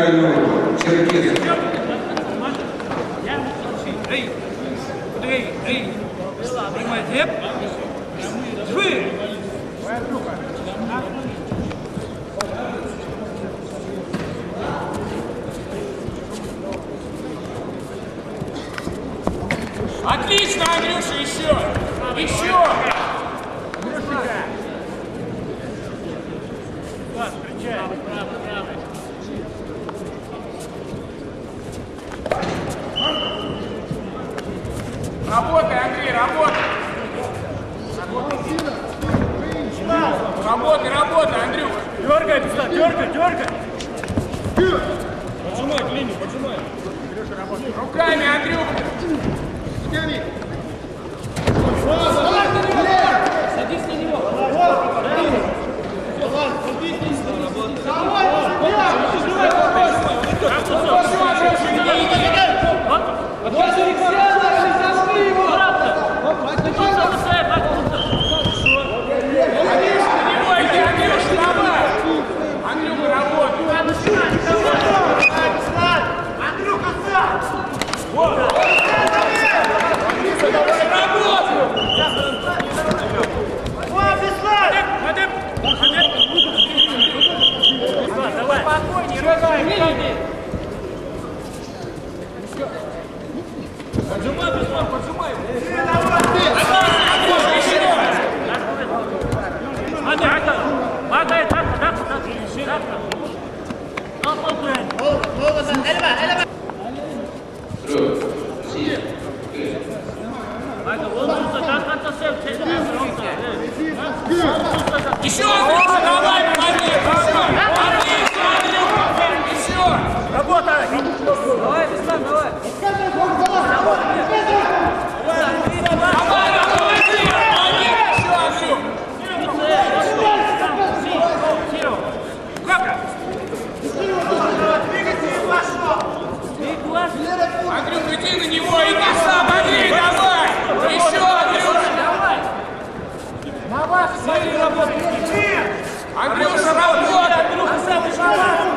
району Черкесов. Отлично, Андрюша, еще! Еще! Работай, Андрей, работай! Работай, работай, Андрюха! Дергай, дергай, дергай! Поджимай к линии, поджимай! Руками, Андрюха! Садись на него! Поджимай, поджимай! Еще, Андрюша, давай, помоги! Еще! Работай! Давай, Беслан, давай! Андрюх, иди на него, иди сам, Андрей, давай! Еще, Андрюш! Давай, смотри, работай! Андрюша, работай! Андрюха, сам,